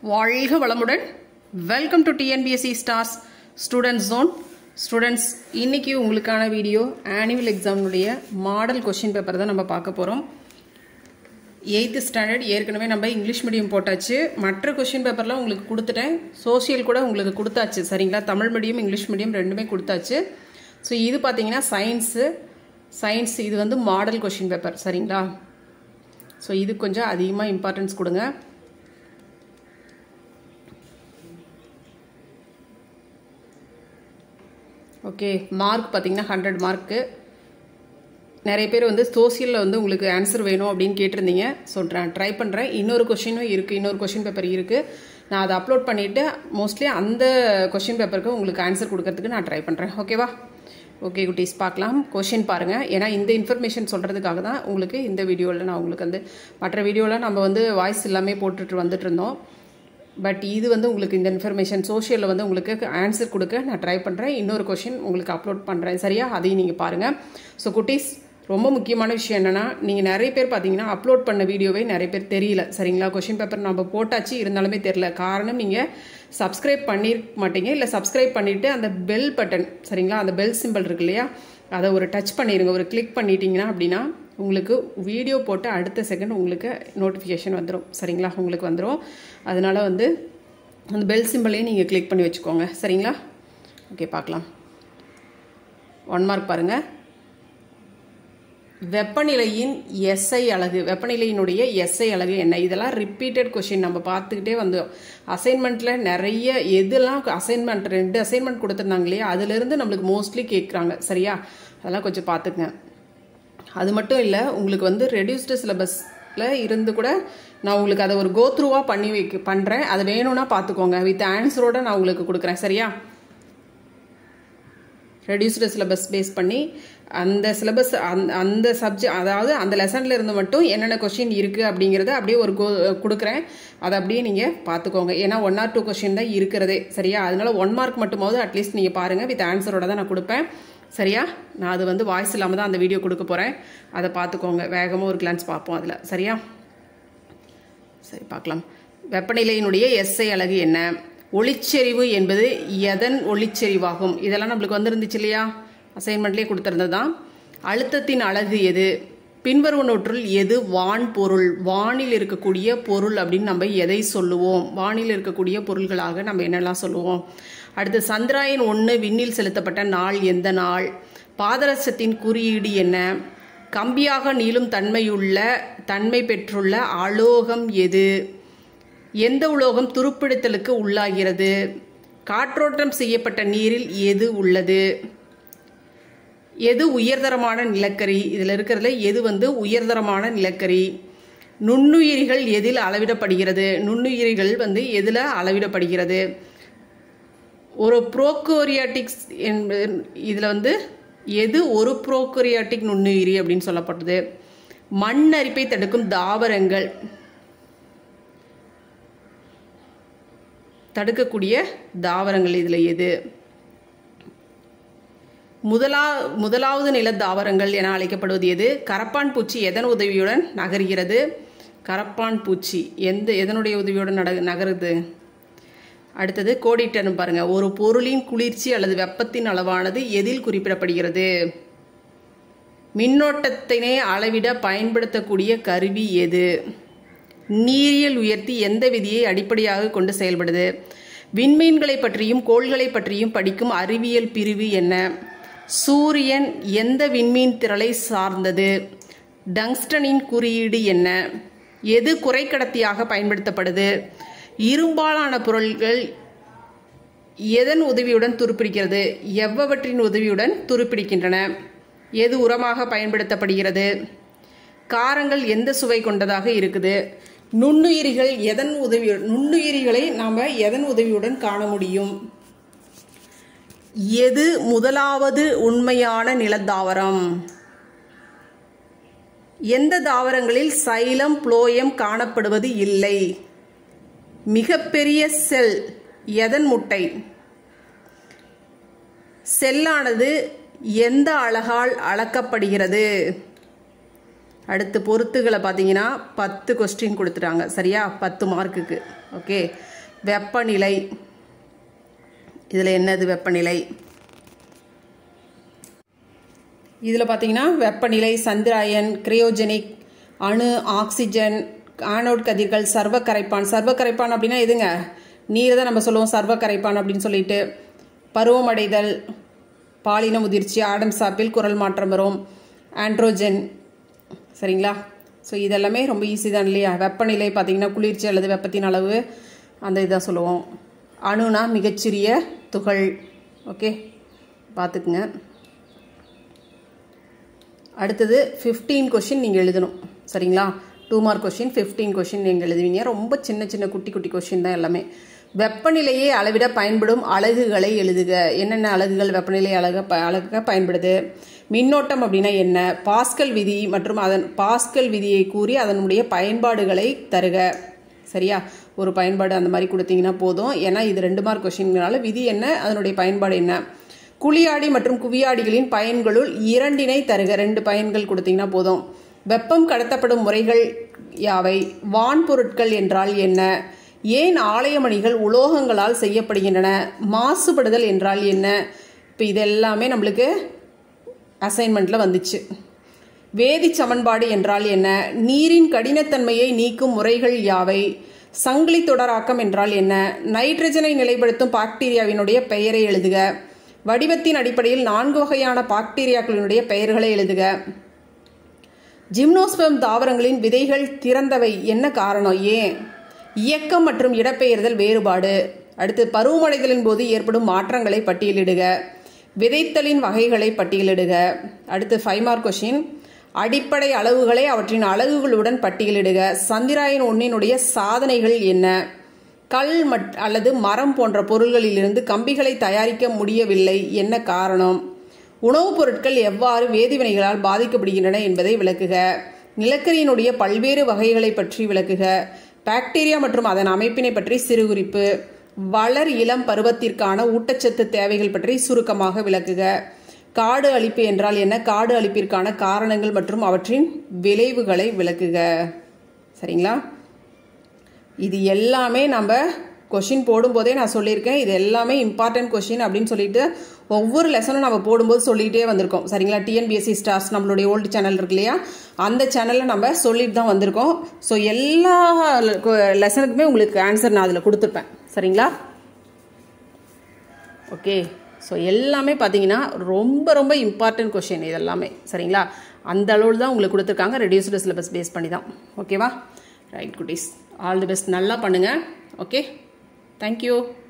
வாழ்க வளமுடன். Welcome to TNPSC stars student zone. Students, இன்னைக்கு உங்களுக்கான வீடியோ ஆனுவல் எக்ஸாமுடைய மாடல் கொஸ்டின் பேப்பர் தான் நம்ம பார்க்க போகிறோம். 8th ஸ்டாண்டர்ட் ஏற்கனவே நம்ம இங்கிலீஷ் மீடியம் போட்டாச்சு. மற்ற கொஸ்டின் பேப்பர்லாம் உங்களுக்கு கொடுத்துட்டேன். சோசியல் கூட உங்களுக்கு கொடுத்தாச்சு, சரிங்களா? தமிழ் மீடியம் இங்கிலீஷ் மீடியம் ரெண்டுமே கொடுத்தாச்சு. ஸோ இது பார்த்தீங்கன்னா சயின்ஸ் இது வந்து மாடல் கொஸ்டின் பேப்பர், சரிங்களா? ஸோ இது கொஞ்சம் அதிகமாக இம்பார்ட்டன்ஸ் கொடுங்க. ஓகே, மார்க் பார்த்தீங்கன்னா 100 மார்க்கு. நிறைய பேர் வந்து சோசியலில் வந்து உங்களுக்கு ஆன்சர் வேணும் அப்படின்னு கேட்டிருந்தீங்க. ஸோ ட்ரை பண்ணுறேன். இன்னொரு கொஷினும் இருக்குது, இன்னொரு கொஷின் பேப்பர் இருக்குது. நான் அதை அப்லோட் பண்ணிவிட்டு மோஸ்ட்லி அந்த கொஷின் பேப்பருக்கு உங்களுக்கு ஆன்சர் கொடுக்கறதுக்கு நான் ட்ரை பண்ணுறேன். ஓகேவா? ஓகே குட்டீஸ், பார்க்கலாம். கொஷின் பாருங்கள். ஏன்னா இந்த இன்ஃபர்மேஷன் சொல்கிறதுக்காக தான் உங்களுக்கு இந்த வீடியோவில் நான் உங்களுக்கு வந்து மற்ற வீடியோவில் நம்ம வந்து வாய்ஸ் எல்லாமே போட்டுட்டு வந்துட்டு இருந்தோம். பட் இது வந்து உங்களுக்கு இந்த இன்ஃபர்மேஷன் சோஷியலில் வந்து உங்களுக்கு ஆன்சர் கொடுக்க நான் ட்ரை பண்ணுறேன். இன்னொரு கொஷின் உங்களுக்கு அப்லோட் பண்ணுறேன், சரியா? அதையும் நீங்கள் பாருங்கள். ஸோ குட்டீஸ், ரொம்ப முக்கியமான விஷயம் என்னென்னா, நீங்கள் நிறைய பேர் பார்த்தீங்கன்னா அப்லோட் பண்ண வீடியோவே நிறைய பேர் தெரியல, சரிங்களா? கொஷின் பேப்பர் நம்ம போட்டாச்சு, இருந்தாலுமே தெரியல. காரணம், நீங்கள் சப்ஸ்கிரைப் பண்ணிருக்க மாட்டீங்க. இல்லை சப்ஸ்கிரைப் பண்ணிவிட்டு அந்த பெல் பட்டன், சரிங்களா, அந்த பெல் சிம்பிள் இருக்கு இல்லையா, அதை ஒரு டச் பண்ணிடுங்க. ஒரு கிளிக் பண்ணிட்டீங்கன்னா அப்படின்னா உங்களுக்கு வீடியோ போட்டு அடுத்த செகண்ட் உங்களுக்கு நோட்டிஃபிகேஷன் வந்துடும், சரிங்களா? உங்களுக்கு வந்துடும். அதனால் வந்து அந்த பெல் சிம்பிளையும் நீங்கள் கிளிக் பண்ணி வச்சுக்கோங்க, சரிங்களா? ஓகே, பார்க்கலாம். 1 மார்க் பாருங்கள். வெப்பநிலையின் எஸ்ஐ அலகு, வெப்பநிலையினுடைய எஸ்ஐ அலகு என்ன? இதெல்லாம் ரிப்பீட்டட் கொஷின் நம்ம பார்த்துக்கிட்டே வந்தோம். அசைன்மெண்ட்டில் நிறைய எதெல்லாம் அசைன்மெண்ட் 2 அசைன்மெண்ட் கொடுத்துருந்தாங்க இல்லையா, அதுலேருந்து நம்மளுக்கு மோஸ்ட்லி கேட்குறாங்க, சரியா? அதெல்லாம் கொஞ்சம் பார்த்துக்குங்க. அது மட்டும் இல்லை, உங்களுக்கு வந்து ரெடியூஸ்டு சிலபஸில் இருந்து கூட நான் உங்களுக்கு அதை ஒரு கோத்ரூவாக பண்ணுறேன். அது வேணும்னா பார்த்துக்கோங்க. வித் ஆன்சரோடு நான் உங்களுக்கு கொடுக்குறேன், சரியா? ரெடியூஸ்டு சிலபஸ் பேஸ் பண்ணி அந்த சிலபஸ் அந்த சப்ஜெக்ட், அதாவது அந்த லெசனில் இருந்து மட்டும் என்னென்ன கொஷின் இருக்குது அப்படிங்கிறத அப்படியே ஒரு கொடுக்குறேன். அதை அப்படியே நீங்கள் பார்த்துக்கோங்க. ஏன்னா 1 or 2 கொஷின் தான் இருக்கிறதே, சரியா? அதனால 1 மார்க் மட்டுமாவது அட்லீஸ்ட் நீங்கள் பாருங்கள். வித் ஆன்சரோட தான் நான் கொடுப்பேன், சரியா? நான் அது வந்து வாய்ஸ் இல்லாமல் தான் அந்த வீடியோ கொடுக்க போகிறேன். அதை பார்த்துக்கோங்க. வேகமாக ஒரு கிளான்ஸ் பார்ப்போம் அதில், சரியா? சரி, பார்க்கலாம். வெப்பநிலையினுடைய எஸ்ஐ அலகு என்ன? ஒளிச்செறிவு என்பது எதன் ஒளிச்செறிவாகும்? இதெல்லாம் நம்மளுக்கு வந்துருந்துச்சு இல்லையா, அசைன்மெண்ட்லேயே கொடுத்துருந்தது தான். அழுத்தத்தின் அலகு எது? பின்வருவனவற்றுள் எது வான் பொருள்? வானில் இருக்கக்கூடிய பொருள் அப்படின்னு நம்ம எதை சொல்லுவோம்? வானில் இருக்கக்கூடிய பொருள்களாக நம்ம என்னெல்லாம் சொல்லுவோம்? அடுத்து, சந்திராயன் 1 விண்ணில் செலுத்தப்பட்ட நாள் எந்த நாள்? பாதரசத்தின் குறியீடு என்ன? கம்பியாக நீளும் தன்மை பெற்றுள்ள அலோகம் எது? எந்த உலோகம் துருப்பிடித்தலுக்கு உள்ளாகிறது? காற்றோட்டம் செய்யப்பட்ட நீரில் எது உள்ளது? எது உயர்தரமான நிலக்கரி? இதில் இருக்கிறதுல எது வந்து உயர்தரமான நிலக்கரி? நுண்ணுயிரிகள் எதில் அளவிடப்படுகிறது? நுண்ணுயிரிகள் வந்து எதில் அளவிடப்படுகிறது? ஒரு ப்ரோகோரியாட்டிக்ஸ் இதில் வந்து எது ஒரு ப்ரோகோரியாட்டிக் நுண்ணுயிரி அப்படின்னு சொல்லப்பட்டது? மண் அரிப்பை தடுக்கும் தாவரங்கள், தடுக்கக்கூடிய தாவரங்கள் இதில் எது? முதலாவது நில தாவரங்கள் என அழைக்கப்படுவது எது? கரப்பான் பூச்சி எதன் உதவியுடன் நகர்கிறது? கரப்பான் பூச்சி எதனுடைய உதவியுடன் நகருது? அடுத்தது, கோடிட்டன்னு பாருங்க. ஒரு பொருளின் குளிர்ச்சி அல்லது வெப்பத்தின் அளவானது எதில் குறிப்பிடப்படுகிறது? மின்னோட்டத்தினை அளவிட பயன்படுத்தக்கூடிய கருவி எது? நீரியல் உயர்த்தி எந்த விதியை அடிப்படையாக கொண்டு செயல்படுது? விண்மீன்களை பற்றியும் கோள்களை பற்றியும் படிக்கும் அறிவியல் பிரிவு என்ன? சூரியன் எந்த விண்மீன் திரளை சார்ந்தது? டங்ஸ்டனின் குறியீடு என்ன? எது குறைக்கடத்தியாக பயன்படுத்தப்படுது? இரும்பாலான பொருள்கள் எதன் உதவியுடன் துருப்பிடிக்கிறது? எவ்வவற்றின் உதவியுடன் துருப்பிடிக்கின்றன? எது உரமாக பயன்படுத்தப்படுகிறது? காரங்கள் எந்த சுவை கொண்டதாக இருக்குது? நுண்ணுயிரிகள் நுண்ணுயிரிகளை நாம் எதன் உதவியுடன் காண முடியும்? எது முதலாவது உண்மையான நிலத்தாவரம்? எந்த தாவரங்களில் சைலம் புளோயம் காணப்படுவது இல்லை? மிகப்பெரிய செல் எதன் முட்டை? செல்லானது எந்த அலகால் அளக்கப்படுகிறது? அடுத்து பொறுத்துகளை பார்த்தீங்கன்னா 10 கொஸ்டின் கொடுத்துட்டாங்க, சரியா? 10 மார்க்குக்கு. ஓகே, வெப்பநிலை. இதில் என்னது வெப்பநிலை? இதில் பார்த்தீங்கன்னா வெப்பநிலை, சந்திராயன், கிரையோஜெனிக், அணு, ஆக்சிஜன், ஆனோட் கதிர்கள், சர்வ கரைப்பான். சர்வ கரைப்பான் அப்படின்னா எதுங்க? நீர் தான் நம்ம சொல்லுவோம் சர்வ கரைப்பான் அப்படின்னு சொல்லிட்டு. பருவமடைதல், பாலின முதிர்ச்சி, ஆடம்ஸ் ஆப்பிள், குரல் மாற்றம் வரும், ஆண்ட்ரோஜன். சரிங்களா? ஸோ இதெல்லாமே ரொம்ப ஈஸி தான் இல்லையா? வெப்பநிலை பார்த்தீங்கன்னா குளிர்ச்சி அல்லது வெப்பத்தின் அளவு, அந்த இதான் சொல்லுவோம். அணுனா மிகச்சிறிய துகள். ஓகே, பார்த்துக்குங்க. அடுத்தது 15 கொஷின் நீங்கள் எழுதணும். சரிங்களா? 2 மார்க் கொஷின், 15 கொஷின் நீங்கள் எழுதுவீங்க. ரொம்ப சின்ன சின்ன குட்டி குட்டி கொஷின் தான் எல்லாமே. வெப்பநிலையை அளவிட பயன்படும் அலகுகளை எழுதுக. என்னென்ன அலகுகள் வெப்பநிலை அலகுக பயன்படுது? மின்னோட்டம் அப்படின்னா என்ன? பாஸ்கல் விதி மற்றும் பாஸ்கல் விதியை கூறி அதனுடைய பயன்பாடுகளை தருக. சரியா? ஒரு பயன்பாடு அந்த மாதிரி கொடுத்தீங்கன்னா போதும். ஏன்னா இது 2 மார்க் கொஷின்னால விதி என்ன, அதனுடைய பயன்பாடு என்ன. குழியாடி மற்றும் குவியாடிகளின் பயன்களுள் 2 தருக. 2 பயன்கள் கொடுத்தீங்கன்னா போதும். வெப்பம் கடத்தப்படும் முறைகள் யாவை? வான்பொருட்கள் என்றால் என்ன? ஏன் ஆலயமணிகள் உலோகங்களால் செய்யப்படுகின்றன? மாசுபடுதல் என்றால் என்ன? இப்போ இதெல்லாமே நம்மளுக்கு அசைன்மெண்ட்டில் வந்துச்சு. வேதி சமன்பாடு என்றால் என்ன? நீரின் கடினத்தன்மையை நீக்கும் முறைகள் யாவை? சங்கிலி தொடராக்கம் என்றால் என்ன? நைட்ரஜனை நிலைப்படுத்தும் பாக்டீரியாவினுடைய பெயரை எழுதுக. வடிவத்தின் அடிப்படையில் 4 வகையான பாக்டீரியாக்களினுடைய பெயர்களை எழுதுக. ஜிம்னோஸ்பெர்ம் தாவரங்களின் விதைகள் திறந்தவை, என்ன காரணம்? ஏன்? இயக்கம் மற்றும் இடப்பெயர்தல் வேறுபாடு. அடுத்து பருவமடைதலின் போது ஏற்படும் மாற்றங்களை பட்டியலிடுக. விதைத்தலின் வகைகளை பட்டியலிடுக. அடுத்து 5 மார்க் கொஷின். அடிப்படை அளவுகளை அவற்றின் அலகுகளுடன் பட்டியலிடுக. சந்திராயன் 1 சாதனைகள் என்ன? கல் அல்லது மரம் போன்ற பொருள்களிலிருந்து கம்பிகளை தயாரிக்க முடியவில்லை, என்ன காரணம்? உணவுப் பொருட்கள் எவ்வாறு வேதிவினைகளால் பாதிக்கப்படுகின்றன என்பதை விளக்குக. நிலக்கரியினுடைய பல்வேறு வகைகளை பற்றி விளக்குக. பாக்டீரியா மற்றும் அதன் அமைப்பினை பற்றி சிறுகுறிப்பு. வளர் இளம் பருவத்திற்கான ஊட்டச்சத்து தேவைகள் பற்றி சுருக்கமாக விளக்குக. காடு அழிப்பு என்றால் என்ன? காடு அழிப்பிற்கான காரணங்கள் மற்றும் அவற்றின் விளைவுகளை விளக்குக. சரிங்களா? இது எல்லாமே நம்ம கொஷின் போடும்போதே நான் சொல்லியிருக்கேன். இது எல்லாமே இம்பார்ட்டன்ட் கொஷின் அப்படின்னு சொல்லிட்டு ஒவ்வொரு லெசனும் நம்ம போடும்போது சொல்லிகிட்டே வந்திருக்கோம். சரிங்களா? டிஎன்பிஎஸ்சி ஸ்டார்ஸ் நம்மளுடைய ஓல்டு சேனல் இருக்கு இல்லையா, அந்த சேனலில் நம்ம சொல்லிட்டு தான் வந்திருக்கோம். ஸோ எல்லா லெசனுக்குமே உங்களுக்கு ஆன்சர் நான் அதில் கொடுத்துருப்பேன். சரிங்களா? ஓகே. ஸோ எல்லாமே பார்த்தீங்கன்னா ரொம்ப ரொம்ப இம்பார்ட்டன்ட் கொஷின் இது எல்லாமே. சரிங்களா? அந்த அளவில் தான் உங்களுக்கு கொடுத்துருக்காங்க, ரெடியூஸ்டு சிலபஸ் பேஸ் பண்ணி தான். ஓகேவா? ரைட் குட்டீஸ், ஆல் தி பெஸ்ட். நல்லா பண்ணுங்கள். Okay, thank you.